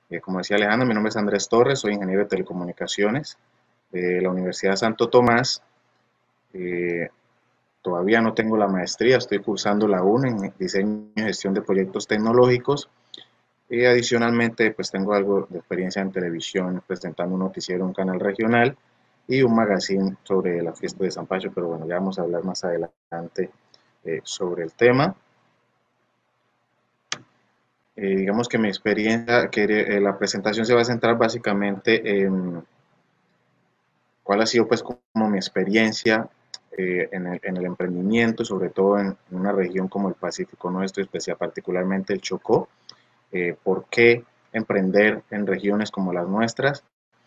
Como decía Alejandra, mi nombre es Andrés Torres, soy ingeniero de telecomunicaciones de la Universidad Santo Tomás. Eh, Todavía no tengo la maestría, estoy cursando la UNE en diseño y gestión de proyectos tecnológicos. Y adicionalmente, pues tengo algo de experiencia en televisión, presentando un noticiero en un canal regional y un magazine sobre la fiesta de San Pacho, pero bueno, ya vamos a hablar más adelante sobre el tema. Digamos que mi experiencia, la presentación se va a centrar básicamente en cuál ha sido pues como mi experiencia en el emprendimiento, sobre todo en una región como el Pacífico nuestro, especial particularmente el Chocó. ¿Por qué emprender en regiones como las nuestras?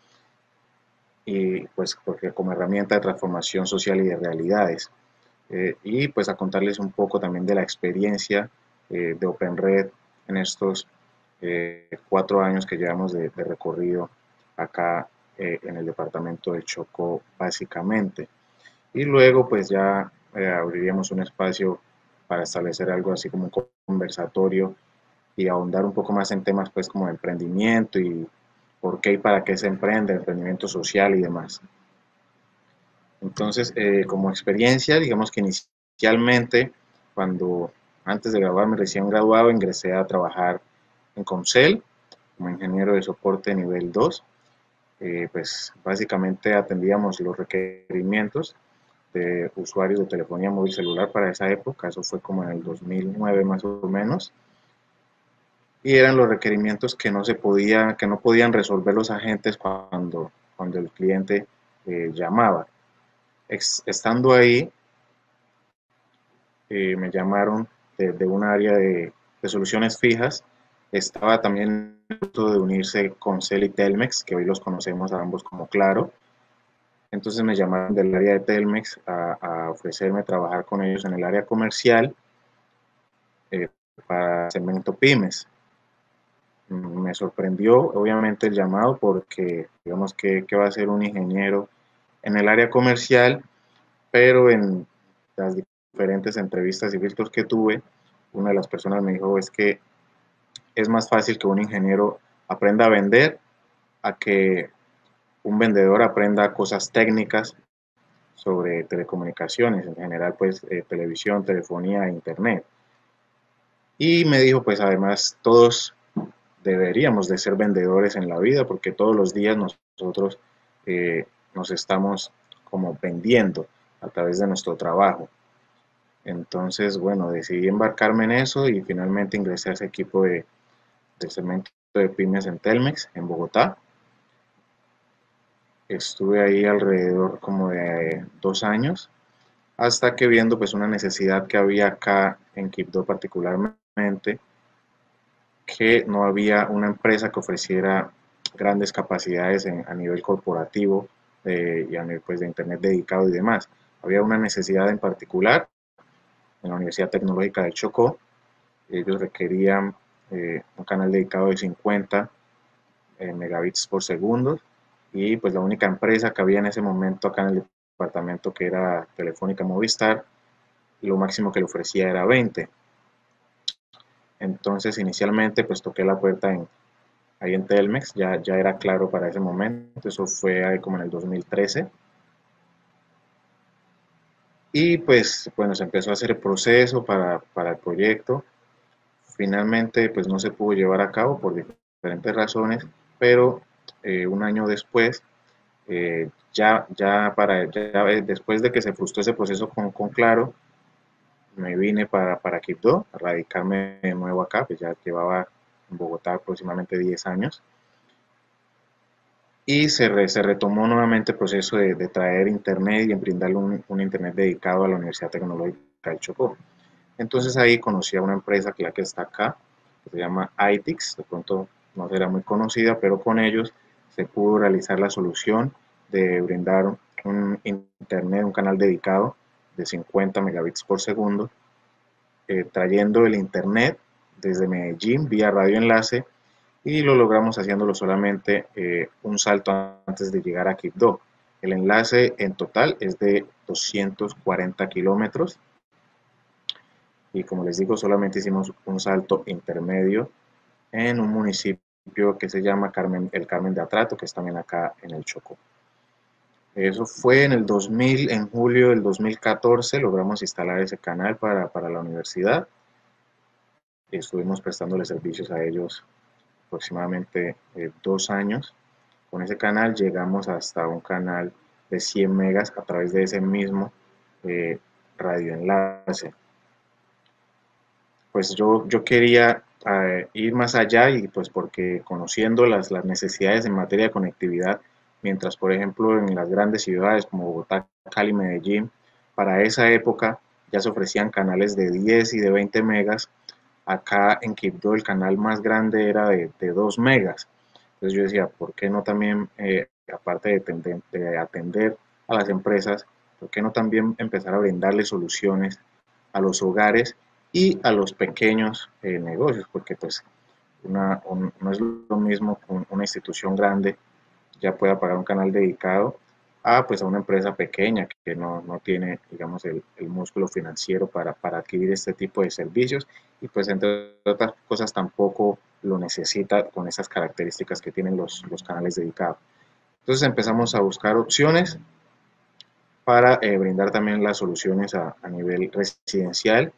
Y pues porque como herramienta de transformación social y de realidades. Y pues a contarles un poco también de la experiencia de OpenRed en estos 4 años que llevamos de recorrido acá en el departamento de Chocó básicamente. Y luego pues ya abriríamos un espacio para establecer algo así como un conversatorio y ahondar un poco más en temas pues como de emprendimiento y por qué y para qué se emprende, emprendimiento social y demás. Entonces, como experiencia, digamos que inicialmente, cuando antes de graduarme, recién graduado, ingresé a trabajar en Comcel como ingeniero de soporte nivel 2. Pues básicamente atendíamos los requerimientos de usuarios de telefonía móvil celular para esa época, eso fue como en el 2009 más o menos, y eran los requerimientos que no podían resolver los agentes cuando el cliente llamaba. Estando ahí, me llamaron de un área de soluciones fijas. Estaba también el punto de unirse con Cel y Telmex, que hoy los conocemos a ambos como Claro. Entonces me llamaron del área de Telmex a ofrecerme trabajar con ellos en el área comercial eh, para segmento pymes. Me sorprendió obviamente el llamado porque digamos que va a ser un ingeniero en el área comercial, pero en las diferentes entrevistas y filtros que tuve, una de las personas me dijo es que es más fácil que un ingeniero aprenda a vender a que un vendedor aprenda cosas técnicas sobre telecomunicaciones, en general pues televisión, telefonía e internet. Y me dijo pues además todos deberíamos de ser vendedores en la vida porque todos los días nosotros nos estamos como vendiendo a través de nuestro trabajo. Entonces, bueno, decidí embarcarme en eso y finalmente ingresé a ese equipo de segmento de pymes en Telmex, en Bogotá. Estuve ahí alrededor como de 2 años, hasta que viendo pues una necesidad que había acá en Quibdó particularmente, que no había una empresa que ofreciera grandes capacidades a nivel corporativo y a nivel pues, de internet dedicado y demás. Había una necesidad en particular en la Universidad Tecnológica del Chocó. Ellos requerían un canal dedicado de 50 megabits por segundo y pues la única empresa que había en ese momento acá en el departamento, que era Telefónica Movistar, lo máximo que le ofrecía era 20. Entonces inicialmente pues toqué la puerta ahí en Telmex, ya era claro para ese momento, eso fue ahí como en el 2013. Y pues bueno, se empezó a hacer el proceso para el proyecto. Finalmente pues no se pudo llevar a cabo por diferentes razones, pero un año después, después de que se frustró ese proceso con Claro, me vine para Quibdó, a radicarme de nuevo acá, pues ya llevaba en Bogotá aproximadamente 10 años. Y se retomó nuevamente el proceso de traer internet y en brindarle un internet dedicado a la Universidad Tecnológica del Chocó. Entonces ahí conocí a una empresa que la que está acá, que se llama ITIX, de pronto no será muy conocida, pero con ellos se pudo realizar la solución de brindar un internet, un canal dedicado de 50 megabits por segundo, trayendo el internet desde Medellín vía radioenlace y lo logramos haciéndolo solamente un salto antes de llegar a Quibdó. El enlace en total es de 240 kilómetros y como les digo, solamente hicimos un salto intermedio en un municipio que se llama el Carmen de Atrato, que es también acá en el Chocó. Eso fue en el 2000, en julio del 2014, logramos instalar ese canal para la universidad. Estuvimos prestándole servicios a ellos aproximadamente 2 años. Con ese canal llegamos hasta un canal de 100 megas a través de ese mismo radioenlace. Pues yo quería ir más allá y pues porque conociendo las necesidades en materia de conectividad, mientras por ejemplo en las grandes ciudades como Bogotá, Cali, Medellín, para esa época ya se ofrecían canales de 10 y de 20 megas, acá en Quibdó el canal más grande era de 2 megas. Entonces yo decía, ¿por qué no también, aparte de atender a las empresas, por qué no también empezar a brindarle soluciones a los hogares y a los pequeños negocios? Porque pues no es lo mismo que una institución grande ya pueda pagar un canal dedicado a, pues, a una empresa pequeña que no tiene, digamos, el músculo financiero para adquirir este tipo de servicios y pues entre otras cosas tampoco lo necesita con esas características que tienen los canales dedicados. Entonces empezamos a buscar opciones para brindar también las soluciones a nivel residencial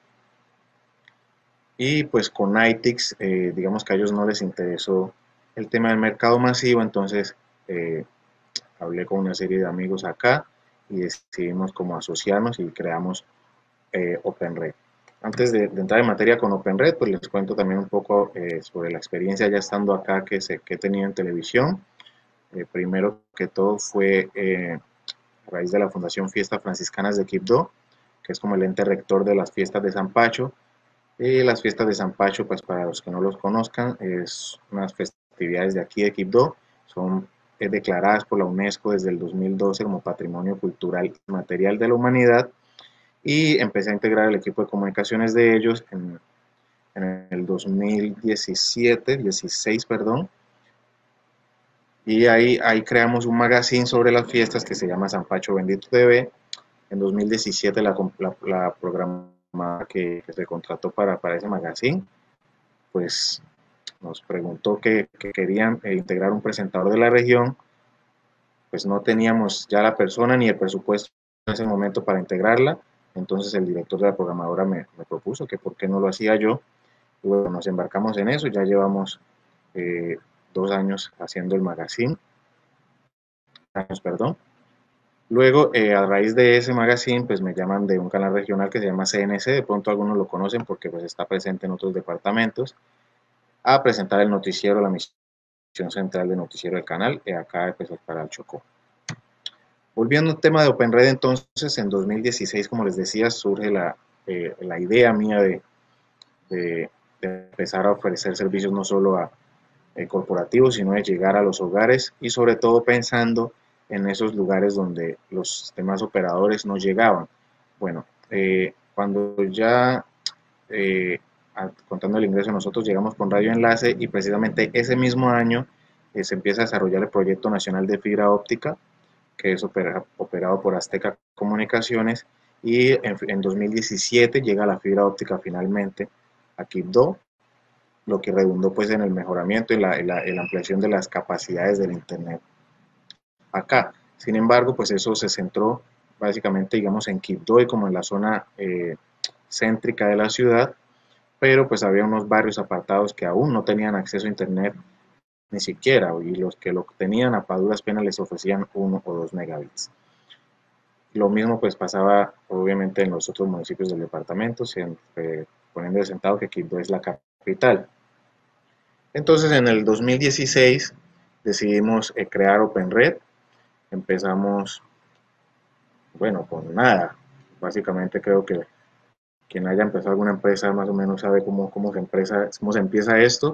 y pues con ITIX, digamos que a ellos no les interesó el tema del mercado masivo, entonces hablé con una serie de amigos acá y decidimos como asociarnos y creamos OpenRed. Antes de entrar en materia con OpenRed, pues les cuento también un poco sobre la experiencia ya estando acá que he tenido en televisión. Primero que todo fue a raíz de la Fundación Fiestas Franciscanas de Quibdó, que es como el ente rector de las fiestas de San Pacho. Y las fiestas de San Pacho, pues para los que no los conozcan, es unas festividades de aquí de Quibdó, son declaradas por la UNESCO desde el 2012 como Patrimonio Cultural y Material de la Humanidad, y empecé a integrar el equipo de comunicaciones de ellos en el 2017, 16, perdón, y ahí creamos un magazine sobre las fiestas que se llama San Pacho Bendito TV. En 2017 la programadora que se contrató para ese magazine, pues nos preguntó que querían integrar un presentador de la región, pues no teníamos ya la persona ni el presupuesto en ese momento para integrarla, entonces el director de la programadora me propuso que por qué no lo hacía yo, y bueno, nos embarcamos en eso, ya llevamos 2 años haciendo el magazine, años, perdón. Luego, a raíz de ese magazine, pues me llaman de un canal regional que se llama CNC, de pronto algunos lo conocen porque pues está presente en otros departamentos, a presentar el noticiero, la misión central de noticiero del canal, acá pues para el Chocó. Volviendo al tema de OpenRed, entonces en 2016, como les decía, surge la idea mía de empezar a ofrecer servicios no solo a corporativos, sino de llegar a los hogares y sobre todo pensando en esos lugares donde los demás operadores no llegaban. Bueno, cuando ya contando el ingreso, nosotros llegamos con Radio Enlace y precisamente ese mismo año se empieza a desarrollar el proyecto nacional de fibra óptica, que es operado por Azteca Comunicaciones, y en 2017 llega la fibra óptica finalmente a Quibdó, lo que redundó pues en el mejoramiento y la ampliación de las capacidades del Internet acá. Sin embargo, pues eso se centró básicamente, digamos, en Quibdó y como en la zona céntrica de la ciudad, pero pues había unos barrios apartados que aún no tenían acceso a Internet ni siquiera, y los que lo tenían a duras penas les ofrecían 1 o 2 megabits. Lo mismo pues pasaba obviamente en los otros municipios del departamento, poniendo de sentado que Quibdó es la capital. Entonces en el 2016 decidimos crear OpenRed, empezamos, bueno, con nada, básicamente creo que quien haya empezado alguna empresa más o menos sabe cómo se empieza esto,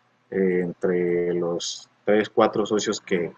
entre los 3, 4 socios que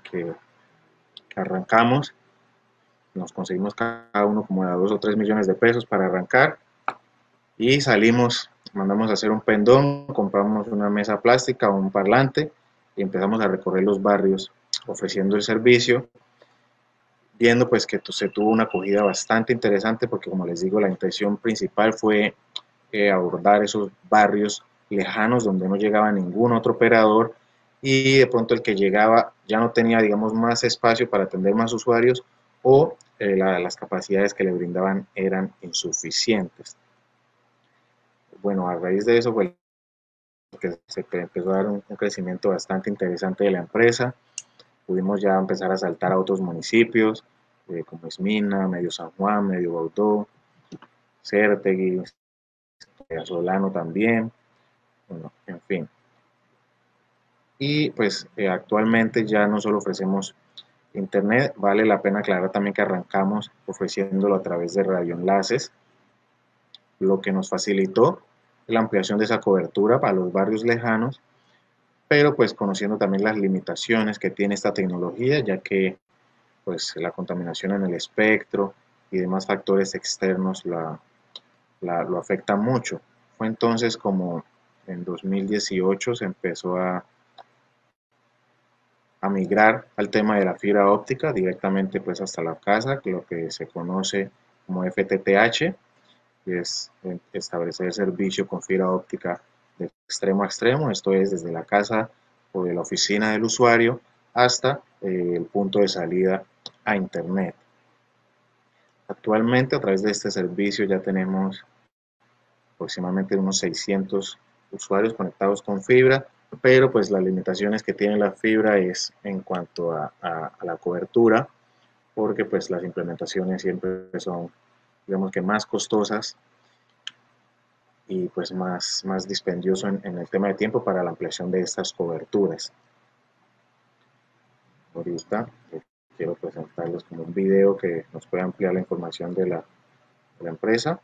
arrancamos, nos conseguimos cada uno como de 2 o 3 millones de pesos para arrancar y salimos, mandamos a hacer un pendón, compramos una mesa plástica o un parlante y empezamos a recorrer los barrios ofreciendo el servicio, viendo pues que se tuvo una acogida bastante interesante porque como les digo la intención principal fue abordar esos barrios lejanos donde no llegaba ningún otro operador y de pronto el que llegaba ya no tenía, digamos, más espacio para atender más usuarios o las capacidades que le brindaban eran insuficientes. Bueno, a raíz de eso fue que se empezó a dar un crecimiento bastante interesante de la empresa. Pudimos ya empezar a saltar a otros municipios, como Esmina, Medio San Juan, Medio Baudó, Cértegui, Solano también, bueno, en fin. Y pues actualmente ya no solo ofrecemos internet, vale la pena aclarar también que arrancamos ofreciéndolo a través de radioenlaces, lo que nos facilitó la ampliación de esa cobertura para los barrios lejanos, pero pues conociendo también las limitaciones que tiene esta tecnología, ya que pues la contaminación en el espectro y demás factores externos lo afectan mucho. Fue entonces como en 2018 se empezó a migrar al tema de la fibra óptica directamente pues hasta la casa, lo que se conoce como FTTH, que es establecer servicio con fibra óptica de extremo a extremo, esto es desde la casa o de la oficina del usuario hasta el punto de salida a internet. Actualmente a través de este servicio ya tenemos aproximadamente unos 600 usuarios conectados con fibra, pero pues las limitaciones que tiene la fibra es en cuanto a la cobertura, porque pues las implementaciones siempre son, digamos que más costosas y pues más dispendioso en el tema de tiempo para la ampliación de estas coberturas. Ahorita quiero presentarles como un video que nos puede ampliar la información de la empresa.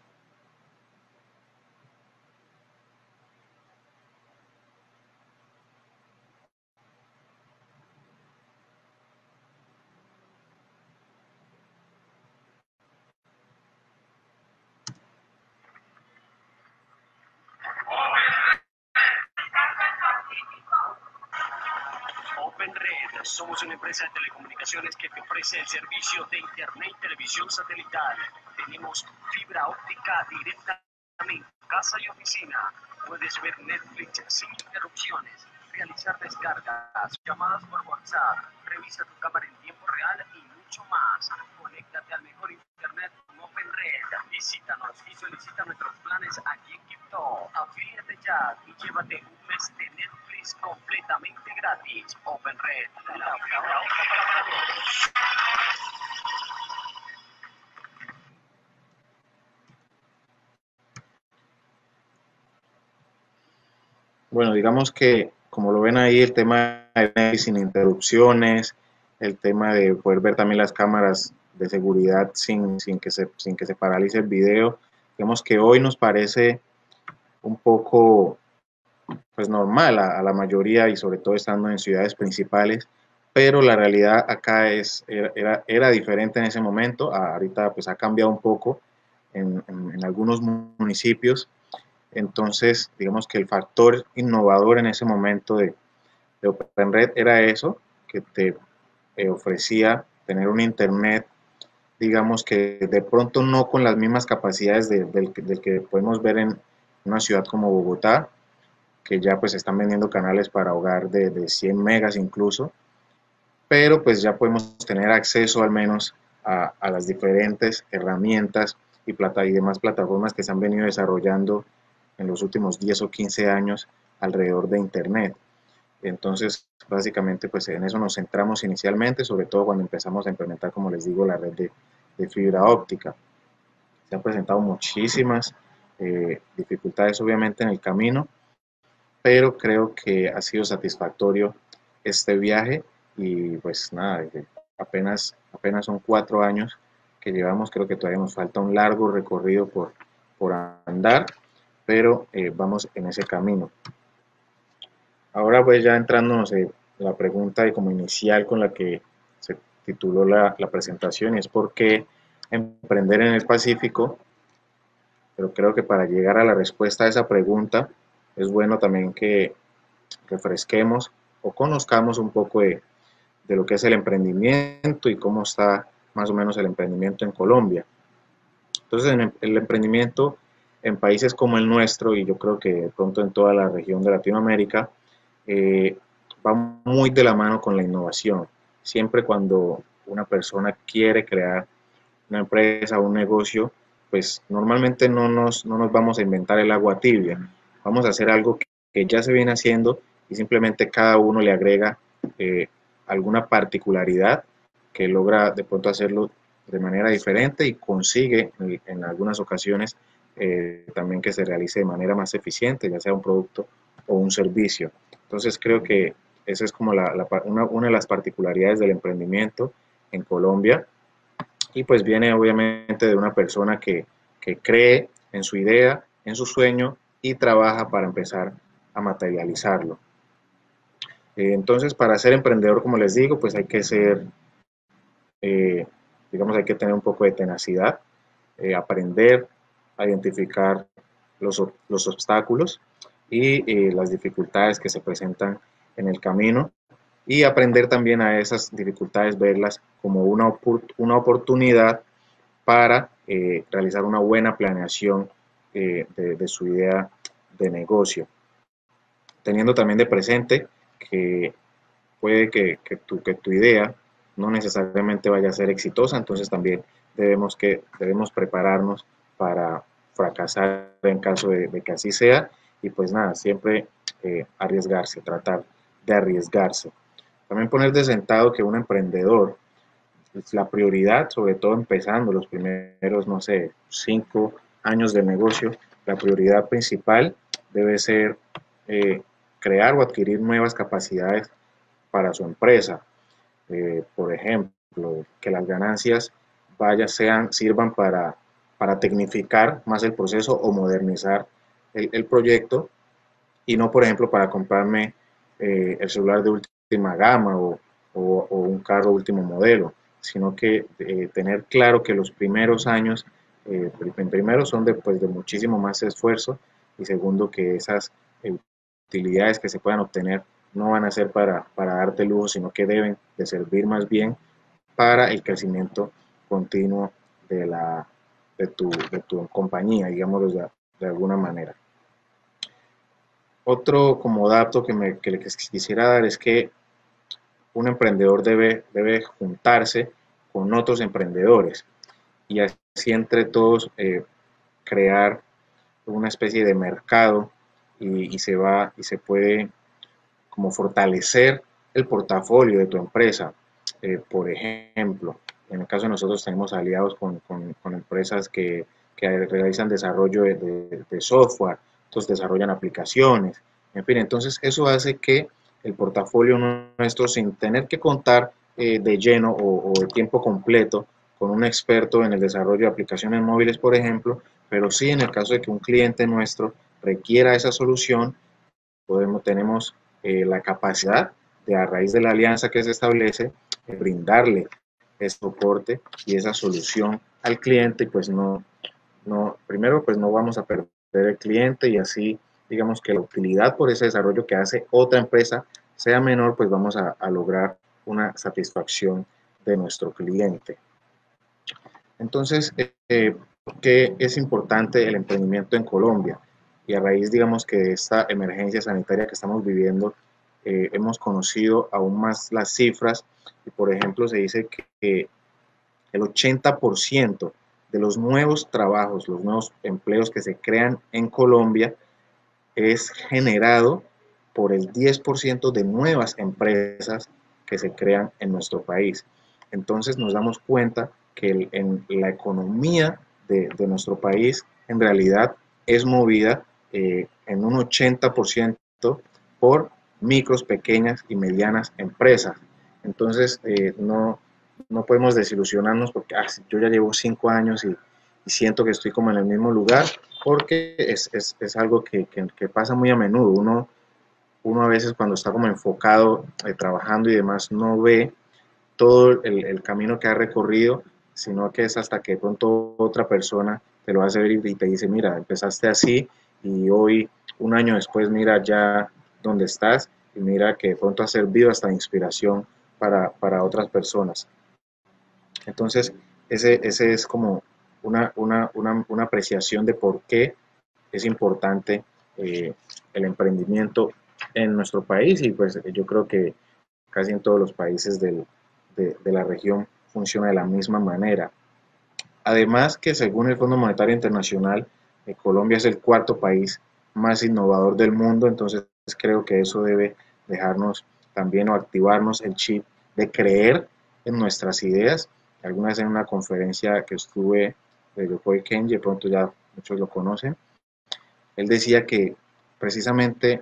OpenRed, somos una empresa de telecomunicaciones que te ofrece el servicio de internet y televisión satelital. Tenemos fibra óptica directamente en casa y oficina. Puedes ver Netflix sin interrupciones, realizar descargas, llamadas por WhatsApp, revisa tu cámara en tiempo real y mucho más. Conéctate al mejor internet con OpenRed. Visítanos y solicita nuestros planes aquí en Quito. Afíliate ya y llévate un mes de Netflix completamente gratis. OpenRed, la fibra óptica. Bueno, digamos que, como lo ven ahí, el tema de sin interrupciones, el tema de poder ver también las cámaras de seguridad sin que se paralice el video, digamos que hoy nos parece un poco pues normal a la mayoría y sobre todo estando en ciudades principales, pero la realidad acá era diferente en ese momento, ahorita pues ha cambiado un poco en algunos municipios. Entonces, digamos que el factor innovador en ese momento de OpenRed era eso, que te ofrecía tener un internet, digamos que de pronto no con las mismas capacidades del que podemos ver en una ciudad como Bogotá, que ya pues están vendiendo canales para hogar de 100 megas incluso, pero pues ya podemos tener acceso al menos a las diferentes herramientas y demás plataformas que se han venido desarrollando en los últimos 10 o 15 años alrededor de Internet. Entonces, básicamente, pues en eso nos centramos inicialmente, sobre todo cuando empezamos a implementar, como les digo, la red de fibra óptica. Se han presentado muchísimas dificultades, obviamente, en el camino, pero creo que ha sido satisfactorio este viaje y pues nada, apenas son 4 años que llevamos, creo que todavía nos falta un largo recorrido por andar, pero vamos en ese camino. Ahora pues ya entrándonos en la pregunta como inicial con la que se tituló la presentación, y es por qué emprender en el Pacífico, pero creo que para llegar a la respuesta a esa pregunta es bueno también que refresquemos o conozcamos un poco de lo que es el emprendimiento y cómo está más o menos el emprendimiento en Colombia. Entonces, en el emprendimiento en países como el nuestro, y yo creo que de pronto en toda la región de Latinoamérica, eh, va muy de la mano con la innovación. Siempre cuando una persona quiere crear una empresa o un negocio, pues normalmente no nos vamos a inventar el agua tibia. Vamos a hacer algo que ya se viene haciendo y simplemente cada uno le agrega eh, alguna particularidad que logra de pronto hacerlo de manera diferente y consigue en algunas ocasiones también que se realice de manera más eficiente, ya sea un producto o un servicio. Entonces creo que esa es como una de las particularidades del emprendimiento en Colombia y pues viene obviamente de una persona que cree en su idea, en su sueño y trabaja para empezar a materializarlo. Entonces, para ser emprendedor, como les digo, pues hay que ser, eh, digamos, hay que tener un poco de tenacidad, aprender a identificar los obstáculos y las dificultades que se presentan en el camino y aprender también a esas dificultades, verlas como una oportunidad para realizar una buena planeación de su idea de negocio. Teniendo también de presente que puede que tu idea no necesariamente vaya a ser exitosa, entonces también debemos prepararnos para fracasar en caso de que así sea y pues nada, siempre arriesgarse, tratar de arriesgarse. También poner de sentado que un emprendedor, la prioridad, sobre todo empezando los primeros, no sé, 5 años de negocio, la prioridad principal debe ser eh, crear o adquirir nuevas capacidades para su empresa. Por ejemplo, que las ganancias sirvan para tecnificar más el proceso o modernizar el proyecto y no, por ejemplo, para comprarme el celular de última gama o un carro último modelo, sino que tener claro que los primeros años, primero son pues, de muchísimo más esfuerzo y segundo que esas utilidades que se puedan obtener no van a ser para darte lujo, sino que deben de servir más bien para el crecimiento continuo de tu compañía, digámoslo de alguna manera. Otro como dato que les quisiera dar es que un emprendedor debe juntarse con otros emprendedores y así entre todos crear una especie de mercado y se puede como fortalecer el portafolio de tu empresa. Por ejemplo, en el caso de nosotros tenemos aliados con empresas que realizan desarrollo de software, entonces desarrollan aplicaciones, en fin, entonces eso hace que el portafolio nuestro, sin tener que contar de lleno o de tiempo completo con un experto en el desarrollo de aplicaciones móviles, por ejemplo, pero sí en el caso de que un cliente nuestro requiera esa solución, tenemos la capacidad de, a raíz de la alianza que se establece, brindarle ese soporte y esa solución al cliente y pues primero pues no vamos a perder el cliente y así digamos que la utilidad por ese desarrollo que hace otra empresa sea menor, pues vamos a lograr una satisfacción de nuestro cliente. Entonces, ¿por qué es importante el emprendimiento en Colombia? Y a raíz, digamos, que de esta emergencia sanitaria que estamos viviendo, hemos conocido aún más las cifras y, por ejemplo, se dice que el 80% de los nuevos trabajos, los nuevos empleos que se crean en Colombia es generado por el 10% de nuevas empresas que se crean en nuestro país. Entonces nos damos cuenta que en la economía de nuestro país en realidad es movida en un 80% por micros, pequeñas y medianas empresas. Entonces no podemos desilusionarnos porque yo ya llevo 5 años y siento que estoy como en el mismo lugar, porque es algo que pasa muy a menudo. Uno a veces cuando está como enfocado, trabajando y demás, no ve todo el camino que ha recorrido, sino que es hasta que de pronto otra persona te lo hace ver y te dice, mira, empezaste así y hoy, un año después, mira ya dónde estás y mira que de pronto ha servido hasta inspiración para otras personas. Entonces, ese es como una apreciación de por qué es importante el emprendimiento en nuestro país, y pues yo creo que casi en todos los países de la región funciona de la misma manera. Además que según el Fondo Monetario Internacional, Colombia es el cuarto país más innovador del mundo, entonces creo que eso debe dejarnos también o activarnos el chip de creer en nuestras ideas. Alguna vez en una conferencia que estuve de Yokoi Kenji, de pronto ya muchos lo conocen, él decía que precisamente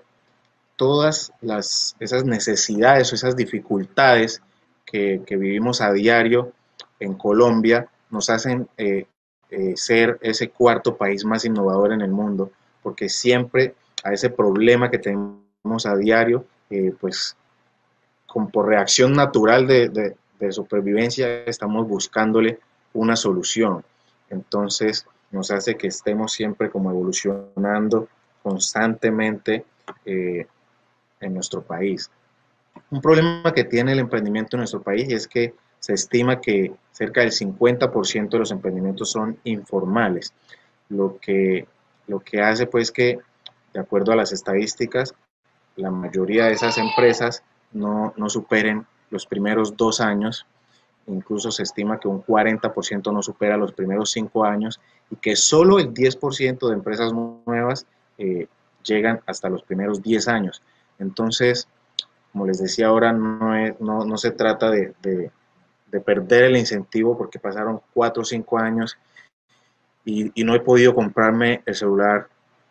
esas necesidades o esas dificultades que vivimos a diario en Colombia nos hacen ser ese cuarto país más innovador en el mundo, porque siempre a ese problema que tenemos a diario, pues por reacción natural de supervivencia, estamos buscándole una solución. Entonces nos hace que estemos siempre como evolucionando constantemente en nuestro país. Un problema que tiene el emprendimiento en nuestro país es que se estima que cerca del 50% de los emprendimientos son informales, lo que, lo que hace pues que, de acuerdo a las estadísticas, la mayoría de esas empresas no superen los primeros 2 años, incluso se estima que un 40% no supera los primeros 5 años y que solo el 10% de empresas nuevas llegan hasta los primeros 10 años. Entonces, como les decía ahora, no se trata de perder el incentivo porque pasaron 4 o 5 años y no he podido comprarme el celular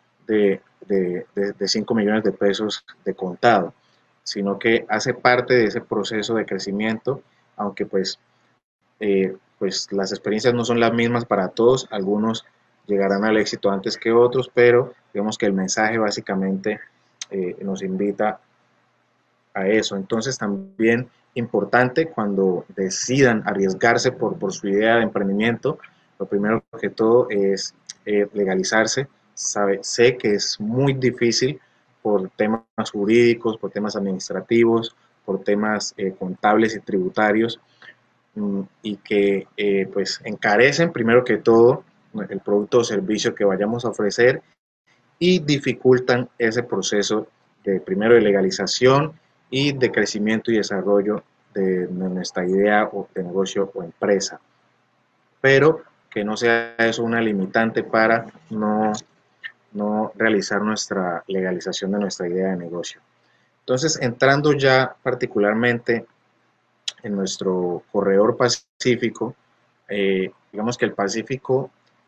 de 5 millones de pesos de contado, sino que hace parte de ese proceso de crecimiento, aunque pues las experiencias no son las mismas para todos, algunos llegarán al éxito antes que otros, pero digamos que el mensaje básicamente nos invita a eso. Entonces también importante cuando decidan arriesgarse por su idea de emprendimiento, lo primero que todo es legalizarse. Sé que es muy difícil por temas jurídicos, por temas administrativos, por temas contables y tributarios, y que pues encarecen primero que todo el producto o servicio que vayamos a ofrecer y dificultan ese proceso de primero de legalización y de crecimiento y desarrollo de nuestra idea o de negocio o empresa. Pero que no sea eso una limitante para no realizar nuestra legalización de nuestra idea de negocio. Entonces, entrando ya particularmente en nuestro corredor pacífico, digamos que el Pacífico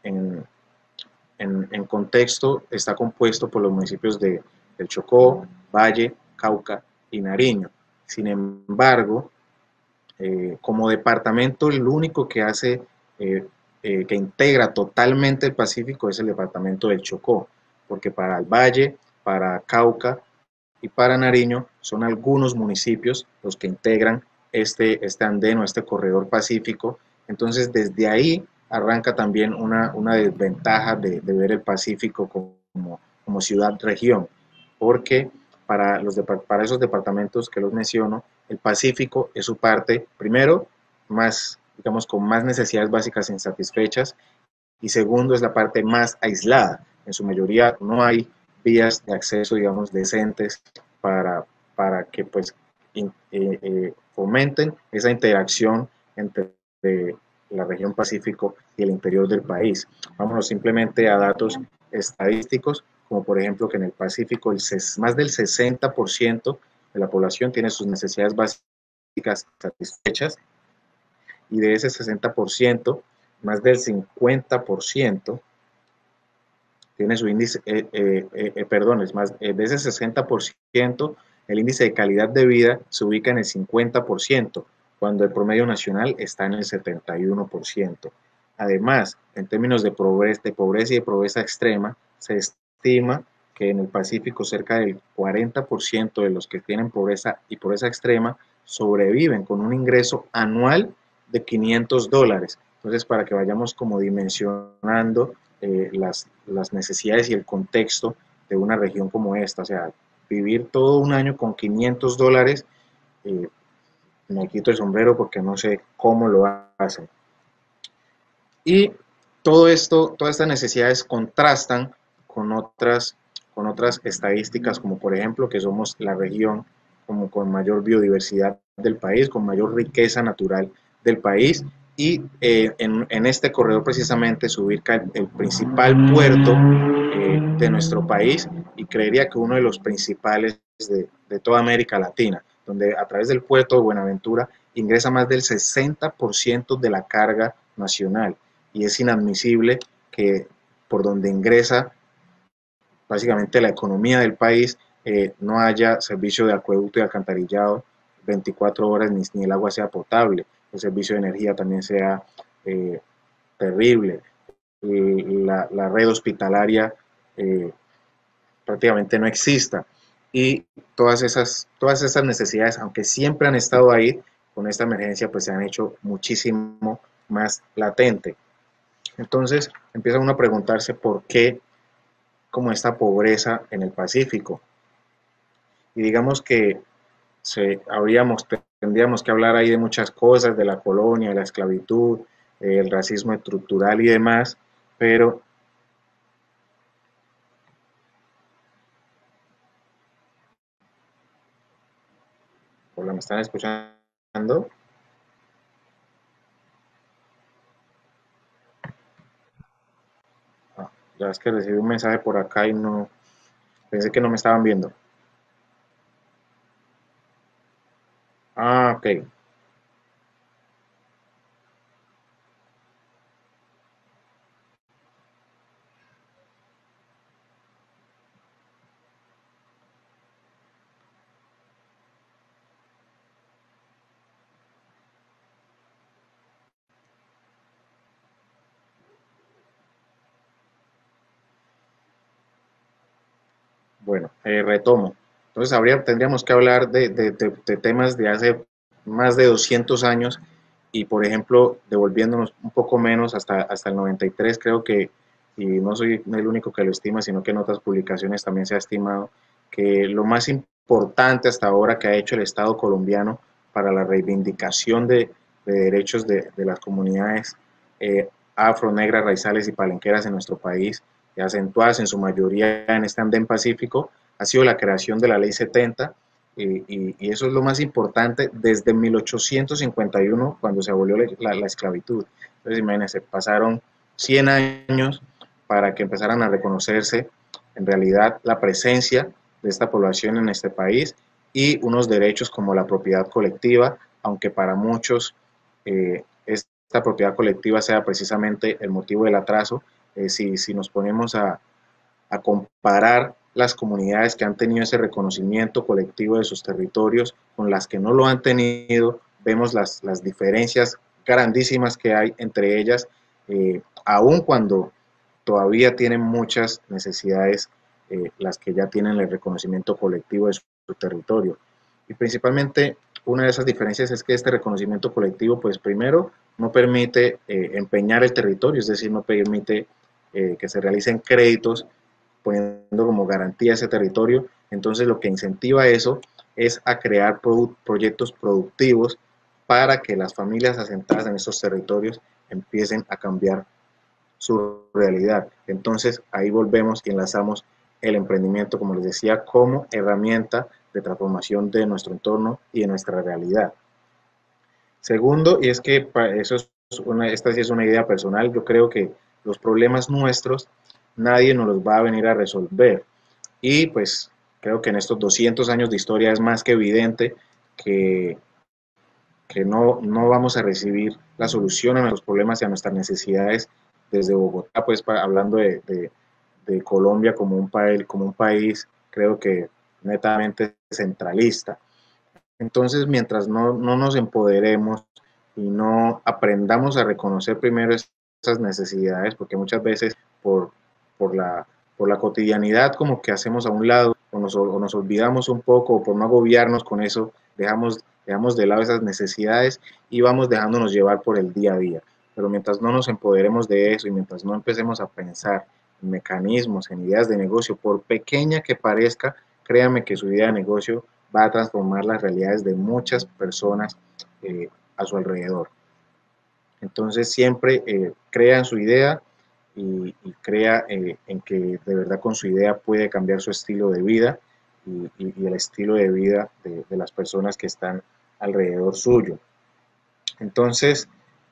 en contexto está compuesto por los municipios del Chocó, Valle, Cauca y Nariño. Sin embargo, como departamento, el único que hace, que integra totalmente el Pacífico es el departamento del Chocó, porque para el Valle, para Cauca y para Nariño son algunos municipios los que integran este andén o este corredor pacífico. Entonces, desde ahí arranca también una desventaja de ver el Pacífico como ciudad-región, porque para esos departamentos que los menciono, el Pacífico es su parte, primero, más, digamos, con más necesidades básicas insatisfechas, y segundo, es la parte más aislada. En su mayoría no hay vías de acceso, digamos, decentes para que pues fomenten esa interacción entre la región Pacífico y el interior del país. Vámonos simplemente a datos estadísticos, como por ejemplo que en el Pacífico más del 60% de la población tiene sus necesidades básicas satisfechas, y de ese 60%, más del 50% tiene su índice, perdón, es más, de ese 60%, el índice de calidad de vida se ubica en el 50%, cuando el promedio nacional está en el 71%. Además, en términos de pobreza y de pobreza extrema, se estima que en el Pacífico cerca del 40% de los que tienen pobreza y pobreza extrema sobreviven con un ingreso anual de $500. Entonces, para que vayamos como dimensionando las necesidades y el contexto de una región como esta, o sea, vivir todo un año con $500, me quito el sombrero porque no sé cómo lo hacen. Y todo esto, todas estas necesidades contrastan con con otras estadísticas, como por ejemplo que somos la región como con mayor biodiversidad del país, con mayor riqueza natural del país, y en este corredor precisamente se ubica el principal puerto de nuestro país, y creería que uno de los principales de toda América Latina, donde a través del puerto de Buenaventura ingresa más del 60% de la carga nacional, y es inadmisible que por donde ingresa básicamente la economía del país no haya servicio de acueducto y alcantarillado 24 horas, ni el agua sea potable, el servicio de energía también sea eh, terrible, la red hospitalaria eh, prácticamente no exista, y todas esas necesidades, aunque siempre han estado ahí, con esta emergencia pues se han hecho muchísimo más latente. Entonces empieza uno a preguntarse por qué como esta pobreza en el Pacífico. Y digamos que tendríamos que hablar ahí de muchas cosas, de la colonia, de la esclavitud, el racismo estructural y demás, pero ¿hola, me están escuchando? Ah, ya es que recibí un mensaje por acá y no, pensé que no me estaban viendo. Ah, ok. Bueno, retomo. Entonces, tendríamos que hablar de temas de hace más de 200 años, y, por ejemplo, devolviéndonos un poco menos hasta el 93, creo que, y no soy el único que lo estima, sino que en otras publicaciones también se ha estimado que lo más importante hasta ahora que ha hecho el Estado colombiano para la reivindicación de derechos de las comunidades afro, negras, raizales y palenqueras en nuestro país, acentuadas en su mayoría en este andén pacífico, ha sido la creación de la Ley 70, y eso es lo más importante desde 1851, cuando se abolió la esclavitud. Entonces, imagínense, pasaron 100 años para que empezaran a reconocerse en realidad la presencia de esta población en este país y unos derechos como la propiedad colectiva, aunque para muchos esta propiedad colectiva sea precisamente el motivo del atraso. Si nos ponemos a comparar las comunidades que han tenido ese reconocimiento colectivo de sus territorios con las que no lo han tenido, vemos las diferencias grandísimas que hay entre ellas, aun cuando todavía tienen muchas necesidades las que ya tienen el reconocimiento colectivo de su territorio. Y principalmente una de esas diferencias es que este reconocimiento colectivo, pues primero, no permite empeñar el territorio, es decir, no permite que se realicen créditos poniendo como garantía ese territorio. Entonces lo que incentiva eso es a crear proyectos productivos para que las familias asentadas en esos territorios empiecen a cambiar su realidad. Entonces ahí volvemos y enlazamos el emprendimiento, como les decía, como herramienta de transformación de nuestro entorno y de nuestra realidad. Segundo, y es que esta sí es una idea personal, yo creo que los problemas nuestros nadie nos los va a venir a resolver. Y pues creo que en estos 200 años de historia es más que evidente que, que no vamos a recibir la solución a nuestros problemas y a nuestras necesidades desde Bogotá, pues hablando de Colombia como un país, creo que netamente centralista. Entonces, mientras no nos empoderemos y no aprendamos a reconocer primero esas necesidades, porque muchas veces por la, por la cotidianidad como que hacemos a un lado o nos olvidamos un poco, o por no agobiarnos con eso, dejamos de lado esas necesidades y vamos dejándonos llevar por el día a día. Pero mientras no nos empoderemos de eso y mientras no empecemos a pensar en mecanismos, en ideas de negocio, por pequeña que parezca, créanme que su idea de negocio va a transformar las realidades de muchas personas a su alrededor. Entonces siempre crean su idea y crea en que de verdad con su idea puede cambiar su estilo de vida y el estilo de vida de las personas que están alrededor suyo. Entonces,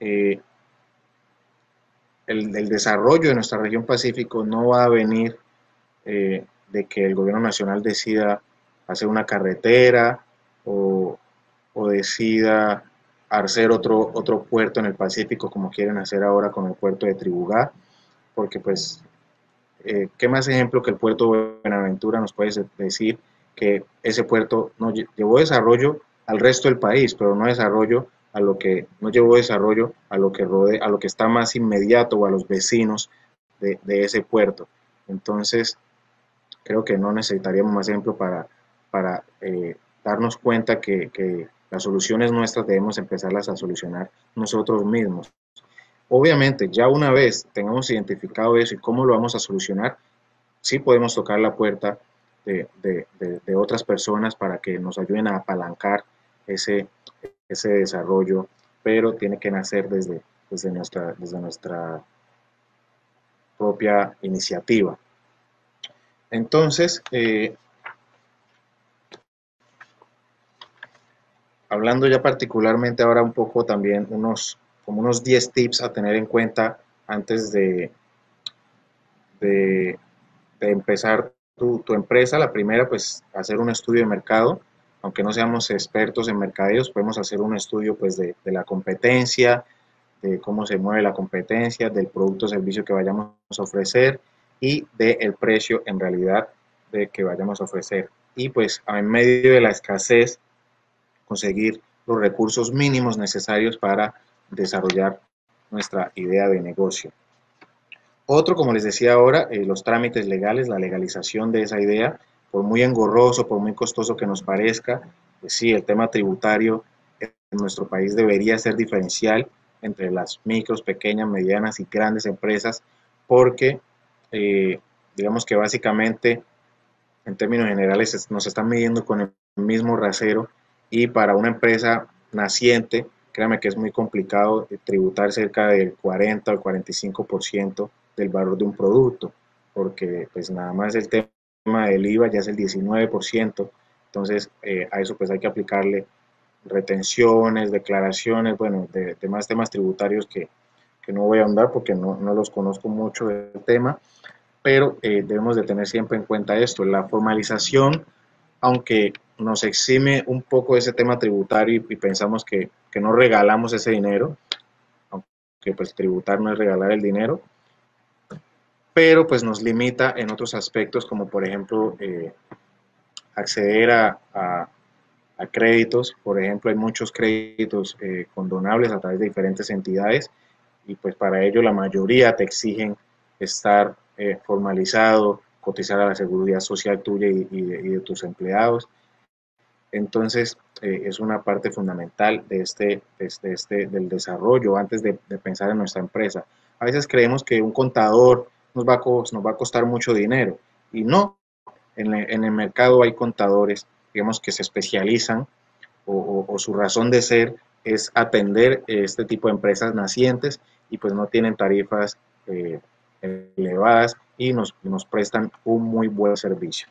el desarrollo de nuestra región Pacífico no va a venir de que el gobierno nacional decida hacer una carretera o decida hacer otro puerto en el Pacífico como quieren hacer ahora con el puerto de Tribugá, porque pues, ¿qué más ejemplo que el puerto de Buenaventura nos puede decir que ese puerto no llevó desarrollo al resto del país, pero no desarrollo a lo que no llevó desarrollo a lo que rodea, a lo que está más inmediato o a los vecinos de ese puerto? Entonces, creo que no necesitaríamos más ejemplo para darnos cuenta que las soluciones nuestras debemos empezarlas a solucionar nosotros mismos. Obviamente, ya una vez tengamos identificado eso y cómo lo vamos a solucionar, sí podemos tocar la puerta de otras personas para que nos ayuden a apalancar ese, ese desarrollo, pero tiene que nacer desde nuestra propia iniciativa. Entonces, hablando ya particularmente ahora un poco también como unos 10 tips a tener en cuenta antes de, de empezar tu empresa. La primera, pues hacer un estudio de mercado. Aunque no seamos expertos en mercadeos, podemos hacer un estudio pues de la competencia, de cómo se mueve la competencia, del producto o servicio que vayamos a ofrecer y del precio en realidad de que vayamos a ofrecer. Y pues en medio de la escasez, conseguir los recursos mínimos necesarios para desarrollar nuestra idea de negocio. Otro, como les decía ahora, los trámites legales, la legalización de esa idea, por muy engorroso, por muy costoso que nos parezca, pues sí, el tema tributario en nuestro país debería ser diferencial entre las micros, pequeñas, medianas y grandes empresas, porque eh, digamos que básicamente en términos generales nos están midiendo con el mismo rasero y para una empresa naciente, créame que es muy complicado tributar cerca del 40 o el 45% del valor de un producto, porque pues nada más el tema del IVA ya es el 19%, entonces a eso pues hay que aplicarle retenciones, declaraciones, bueno, de más temas tributarios que no voy a ahondar porque no los conozco mucho del tema, pero debemos de tener siempre en cuenta esto, la formalización, aunque nos exime un poco de ese tema tributario y pensamos que no regalamos ese dinero, aunque pues tributar no es regalar el dinero, pero pues nos limita en otros aspectos como por ejemplo acceder a créditos, por ejemplo hay muchos créditos condonables a través de diferentes entidades y pues para ello la mayoría te exigen estar formalizado, cotizar a la seguridad social tuya y de tus empleados. Entonces, es una parte fundamental del desarrollo antes de pensar en nuestra empresa. A veces creemos que un contador nos va a costar mucho dinero y no, en el mercado hay contadores, digamos, que se especializan o su razón de ser es atender este tipo de empresas nacientes y pues no tienen tarifas elevadas y nos prestan un muy buen servicio.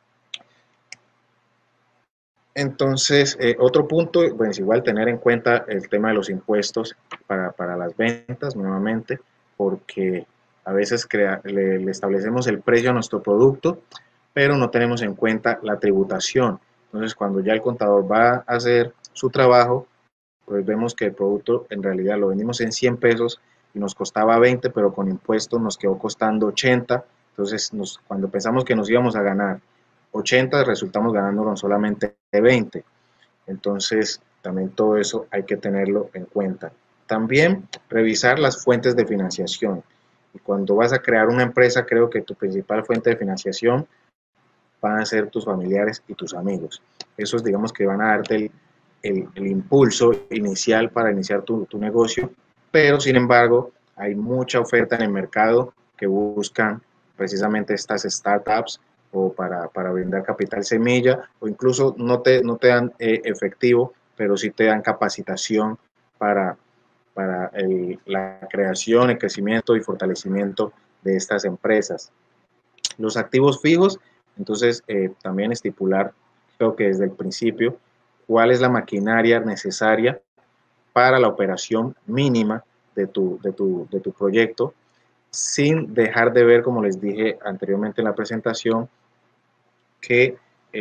Entonces, otro punto, pues igual tener en cuenta el tema de los impuestos para las ventas nuevamente, porque a veces le establecemos el precio a nuestro producto, pero no tenemos en cuenta la tributación. Entonces, cuando ya el contador va a hacer su trabajo, pues vemos que el producto en realidad lo vendimos en 100 pesos y nos costaba 20, pero con impuestos nos quedó costando 80. Entonces, cuando pensamos que nos íbamos a ganar 80, resultamos ganándonos solamente 20. Entonces, también todo eso hay que tenerlo en cuenta. También revisar las fuentes de financiación. Y cuando vas a crear una empresa, creo que tu principal fuente de financiación van a ser tus familiares y tus amigos. Esos, digamos, que van a darte el impulso inicial para iniciar tu negocio, pero sin embargo, hay mucha oferta en el mercado que buscan precisamente estas startups o para brindar capital semilla o incluso no te dan efectivo, pero sí te dan capacitación para para la creación, el crecimiento y fortalecimiento de estas empresas. Los activos fijos, entonces también estipular, creo que desde el principio, cuál es la maquinaria necesaria para la operación mínima de tu proyecto, sin dejar de ver, como les dije anteriormente en la presentación, que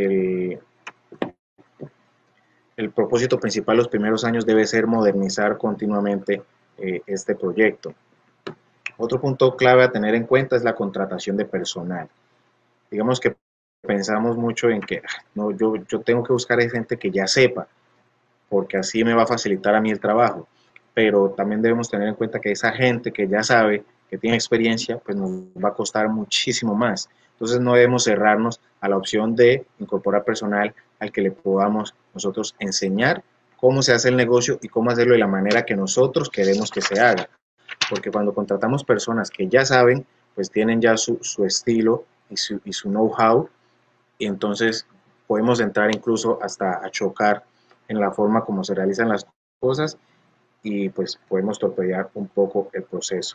el propósito principal los primeros años debe ser modernizar continuamente este proyecto. Otro punto clave a tener en cuenta es la contratación de personal. Digamos que pensamos mucho en que no, yo tengo que buscar a gente que ya sepa, porque así me va a facilitar a mí el trabajo. Pero también debemos tener en cuenta que esa gente que ya sabe, que tiene experiencia, pues nos va a costar muchísimo más. Entonces no debemos cerrarnos a la opción de incorporar personal al que le podamos nosotros enseñar cómo se hace el negocio y cómo hacerlo de la manera que nosotros queremos que se haga. Porque cuando contratamos personas que ya saben, pues tienen ya su estilo y su know-how, y entonces podemos entrar incluso hasta a chocar en la forma como se realizan las cosas y pues podemos torpedear un poco el proceso.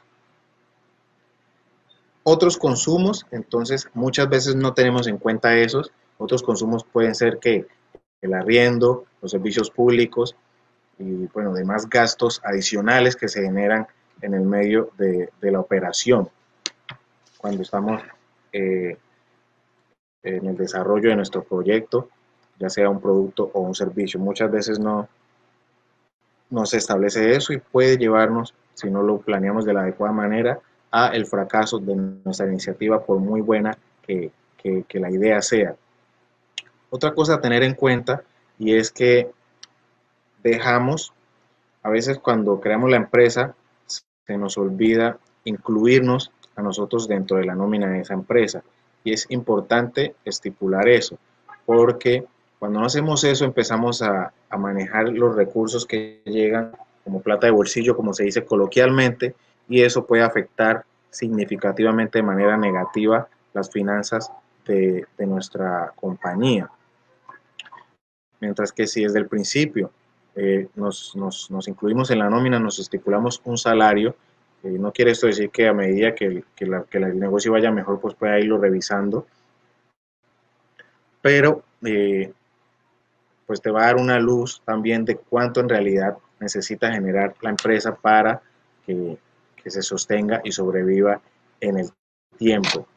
Otros consumos, entonces muchas veces no tenemos en cuenta esos. Otros consumos pueden ser que el arriendo, los servicios públicos y bueno, demás gastos adicionales que se generan en el medio de la operación cuando estamos en el desarrollo de nuestro proyecto, ya sea un producto o un servicio. Muchas veces no se establece eso y puede llevarnos, si no lo planeamos de la adecuada manera, a el fracaso de nuestra iniciativa, por muy buena que la idea sea. Otra cosa a tener en cuenta, y es que dejamos, a veces cuando creamos la empresa, se nos olvida incluirnos a nosotros dentro de la nómina de esa empresa. Y es importante estipular eso, porque cuando no hacemos eso empezamos a manejar los recursos que llegan como plata de bolsillo, como se dice coloquialmente, y eso puede afectar significativamente de manera negativa las finanzas de nuestra compañía. Mientras que si desde el principio nos incluimos en la nómina, nos estipulamos un salario, no quiere esto decir que a medida que el negocio vaya mejor, pues pueda irlo revisando, pero pues te va a dar una luz también de cuánto en realidad necesita generar la empresa para que se sostenga y sobreviva en el tiempo.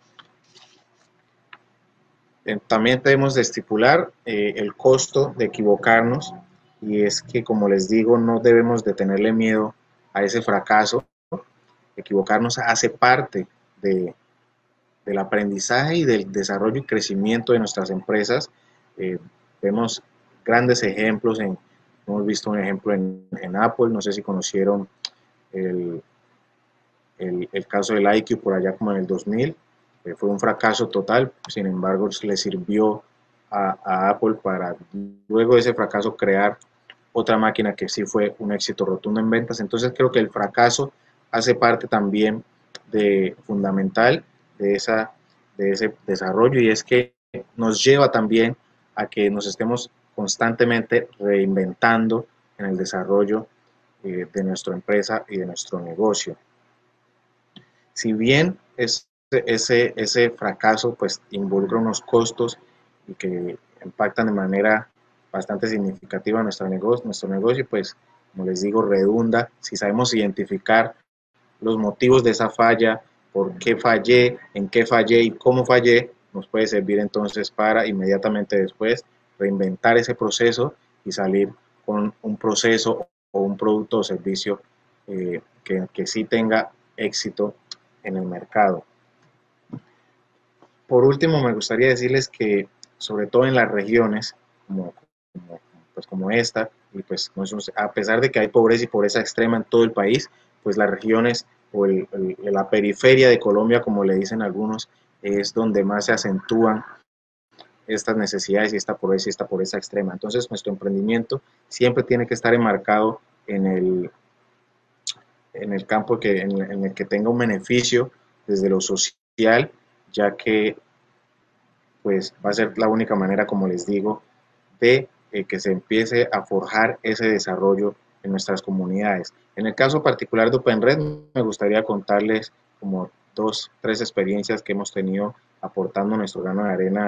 También debemos de estipular el costo de equivocarnos, y es que, como les digo, no debemos de tenerle miedo a ese fracaso. Equivocarnos hace parte del aprendizaje y del desarrollo y crecimiento de nuestras empresas. Vemos grandes ejemplos, hemos visto un ejemplo en Apple, no sé si conocieron el caso del iQ por allá como en el 2000. Fue un fracaso total, sin embargo le sirvió a Apple para luego de ese fracaso crear otra máquina que sí fue un éxito rotundo en ventas. Entonces creo que el fracaso hace parte también fundamental de ese desarrollo, y es que nos lleva también a que nos estemos constantemente reinventando en el desarrollo de nuestra empresa y de nuestro negocio. Si bien ese fracaso pues involucra unos costos y que impactan de manera bastante significativa nuestro negocio, pues como les digo, redunda si sabemos identificar los motivos de esa falla, por qué fallé, en qué fallé y cómo fallé. Nos puede servir entonces para inmediatamente después reinventar ese proceso y salir con un proceso o un producto o servicio que sí tenga éxito en el mercado. Por último, me gustaría decirles que, sobre todo en las regiones como esta, y pues a pesar de que hay pobreza y pobreza extrema en todo el país, pues las regiones o la periferia de Colombia, como le dicen algunos, es donde más se acentúan estas necesidades y esta pobreza extrema. Entonces, nuestro emprendimiento siempre tiene que estar enmarcado en el campo en el que tenga un beneficio desde lo social, ya que pues va a ser la única manera, como les digo, de que se empiece a forjar ese desarrollo en nuestras comunidades. En el caso particular de OpenRed, me gustaría contarles como 2, 3 experiencias que hemos tenido aportando nuestro grano de arena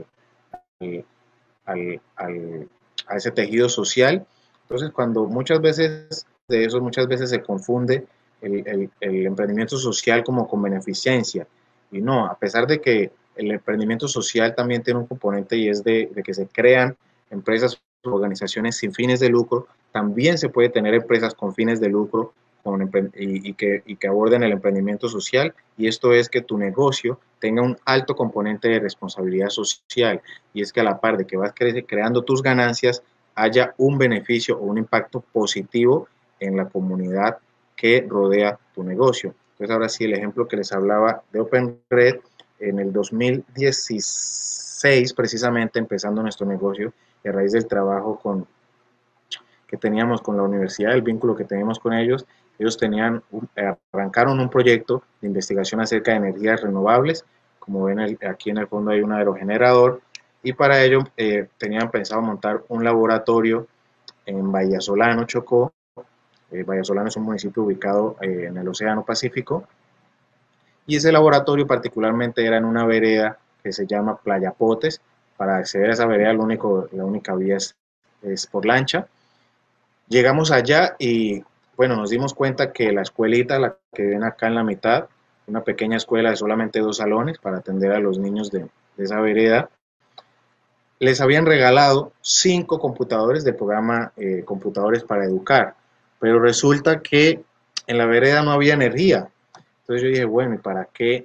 a ese tejido social. Entonces, cuando muchas veces se confunde el emprendimiento social como con beneficencia. Y no, a pesar de que el emprendimiento social también tiene un componente y es de que se crean empresas o organizaciones sin fines de lucro, también se puede tener empresas con fines de lucro y que aborden el emprendimiento social, y esto es que tu negocio tenga un alto componente de responsabilidad social, y es que a la par de que vas creando tus ganancias, haya un beneficio o un impacto positivo en la comunidad que rodea tu negocio. Entonces, ahora sí, el ejemplo que les hablaba de OpenRed, en el 2016, precisamente empezando nuestro negocio, y a raíz del trabajo que teníamos con la universidad, el vínculo que teníamos con ellos arrancaron un proyecto de investigación acerca de energías renovables. Como ven, aquí en el fondo hay un aerogenerador, y para ello tenían pensado montar un laboratorio en Vallasolano, Chocó. Vallasolano es un municipio ubicado en el Océano Pacífico, y ese laboratorio particularmente era en una vereda que se llama Playa Potes. Para acceder a esa vereda la única vía es por lancha. Llegamos allá y bueno, nos dimos cuenta que la escuelita, la que ven acá en la mitad, una pequeña escuela de solamente 2 salones para atender a los niños de esa vereda, les habían regalado 5 computadores del programa Computadores para Educar, pero resulta que en la vereda no había energía. Entonces yo dije, bueno, ¿y para qué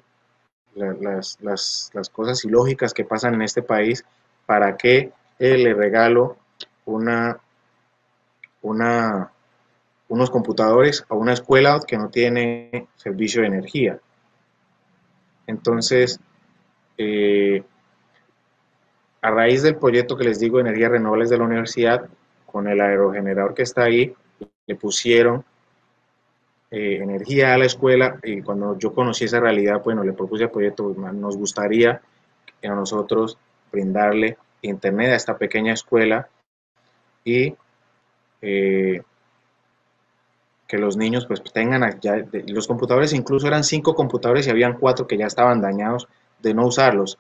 las cosas ilógicas que pasan en este país? ¿Para qué le regalo una, una, unos computadores a una escuela que no tiene servicio de energía? Entonces, a raíz del proyecto que les digo de energías renovables de la universidad, con el aerogenerador que está ahí, le pusieron energía a la escuela, y cuando yo conocí esa realidad, bueno, le propuse el proyecto. Nos gustaría a nosotros brindarle internet a esta pequeña escuela, y que los niños pues tengan ya, los computadores, incluso eran 5 computadores y habían 4 que ya estaban dañados de no usarlos.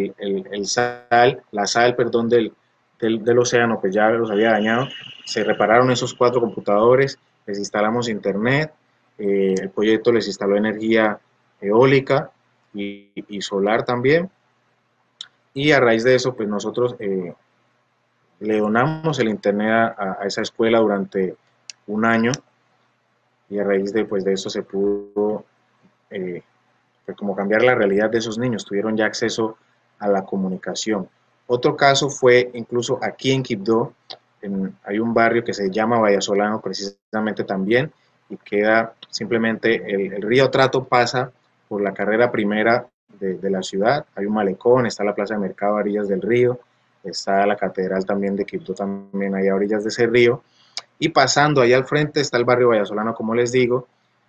La sal, perdón, del océano, pues ya los había dañado. Se repararon esos 4 computadores, les instalamos internet, el proyecto les instaló energía eólica y solar también, y a raíz de eso pues nosotros le donamos el internet a esa escuela durante un año, y a raíz de eso se pudo pues como cambiar la realidad de esos niños, tuvieron ya acceso a la comunicación. Otro caso fue incluso aquí en Quibdó, hay un barrio que se llama Vallasolano precisamente también, y queda simplemente, el río Trato pasa por la carrera primera de la ciudad, hay un malecón, está la plaza de mercado a orillas del río, está la catedral también de Quibdó también ahí a orillas de ese río, y pasando ahí al frente está el barrio Vallasolano, como les digo,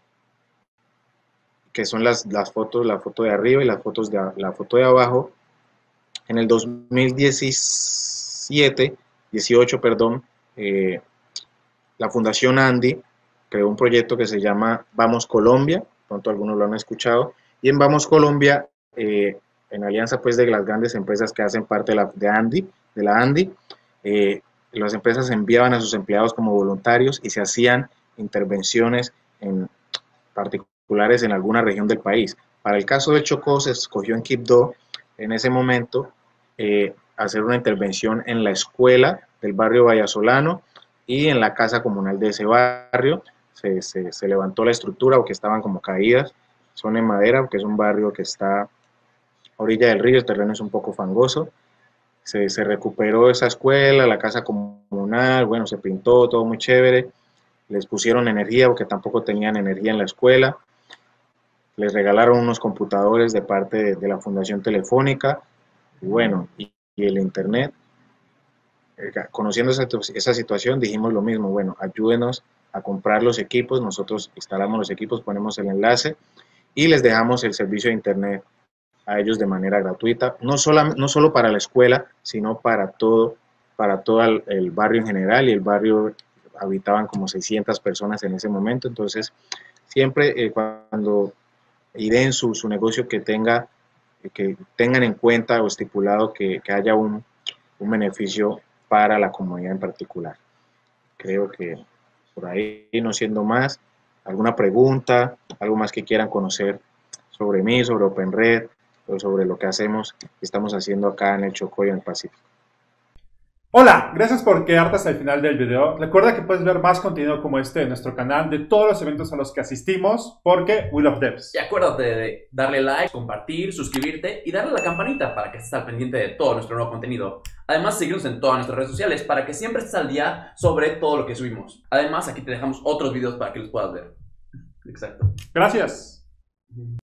que son las fotos, la foto de arriba y la foto de abajo. En el 2018, perdón, la Fundación Andy creó un proyecto que se llama Vamos Colombia, pronto algunos lo han escuchado, y en Vamos Colombia, en alianza pues de las grandes empresas que hacen parte de la Andy, las empresas enviaban a sus empleados como voluntarios y se hacían intervenciones en particulares en alguna región del país. Para el caso de Chocó se escogió en Quibdó en ese momento hacer una intervención en la escuela del barrio Vallasolano y en la casa comunal de ese barrio. Se levantó la estructura, porque estaban como caídas, son en madera, porque es un barrio que está a orilla del río, el terreno es un poco fangoso. Se recuperó esa escuela, la casa comunal, bueno, se pintó, todo muy chévere. Les pusieron energía, porque tampoco tenían energía en la escuela. Les regalaron unos computadores de parte de la Fundación Telefónica, y bueno, y el internet. Conociendo esa situación, dijimos lo mismo, bueno, ayúdenos a comprar los equipos, nosotros instalamos los equipos, ponemos el enlace y les dejamos el servicio de internet a ellos de manera gratuita, no solo para la escuela, sino para todo el barrio en general, y el barrio habitaban como 600 personas en ese momento. Entonces, siempre cuando ideen su negocio que tengan en cuenta o estipulado que haya un beneficio para la comunidad en particular. Creo que por ahí, no siendo más, alguna pregunta, algo más que quieran conocer sobre mí, sobre OpenRed, o sobre lo que hacemos, estamos haciendo acá en el Chocó y en el Pacífico. Hola, gracias por quedarte hasta el final del video. Recuerda que puedes ver más contenido como este en nuestro canal de todos los eventos a los que asistimos, porque we love devs. Y acuérdate de darle like, compartir, suscribirte y darle a la campanita para que estés al pendiente de todo nuestro nuevo contenido. Además, síguenos en todas nuestras redes sociales para que siempre estés al día sobre todo lo que subimos. Además, aquí te dejamos otros videos para que los puedas ver. Exacto. Gracias.